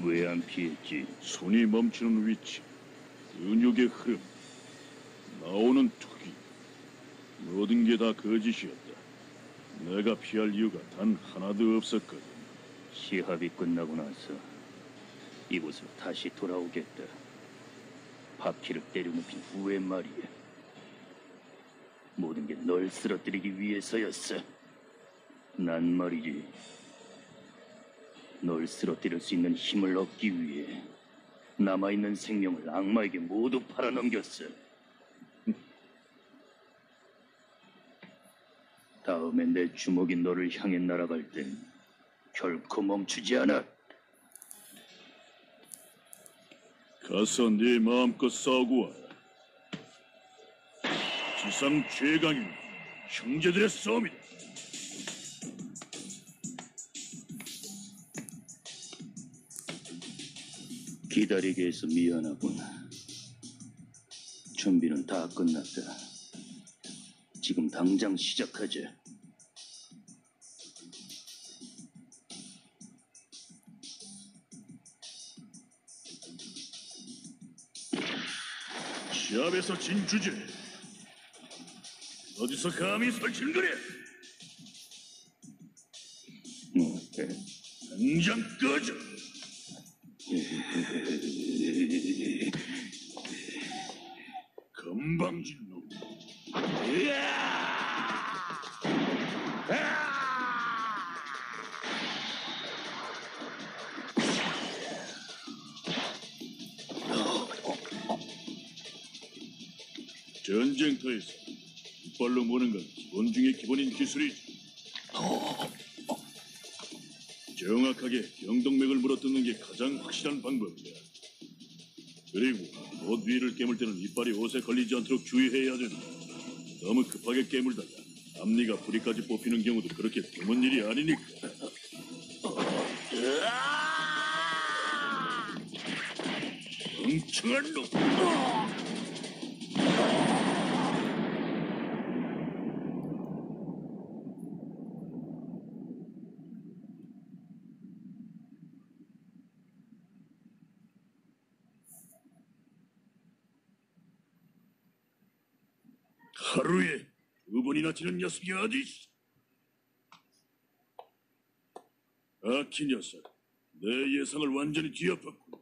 왜 안 피했지? 손이 멈추는 위치, 근육의 흐름, 나오는 투기, 모든 게 다 거짓이었다. 내가 피할 이유가 단 하나도 없었거든. 시합이 끝나고 나서 이곳으로 다시 돌아오겠다. 바퀴를 때려눕힌 후에 말이야. 모든 게 널 쓰러뜨리기 위해서였어. 난 말이지. 널 쓰러뜨릴 수 있는 힘을 얻기 위해 남아있는 생명을 악마에게 모두 팔아넘겼어. 다음에 내 주먹이 너를 향해 날아갈 땐 결코 멈추지 않아. 가서 네 마음껏 싸우고 와라. 지상 최강인 형제들의 싸움이다. 기다리게 해서 미안하군. 준비는 다 끝났다. 지금 당장 시작하자. 시합에서 진 주제 어디서 감히 설친거려? 당장 꺼져. 건방진 놈. 전쟁터에서 이빨로 무는 건 기본 중에 기본인 기술이지. 정확하게 경동맥을 물어뜯는 게 가장 확실한 방법이야. 그리고 옷 위를 깨물 때는 이빨이 옷에 걸리지 않도록 주의해야 된다. 너무 급하게 깨물다가 앞니가 뿌리까지 뽑히는 경우도 그렇게 드문 일이 아니니까. 멍청한 놈! 하루에 2번이나 치는 녀석이 어디 있어? 아키 녀석, 내 예상을 완전히 뒤엎었군.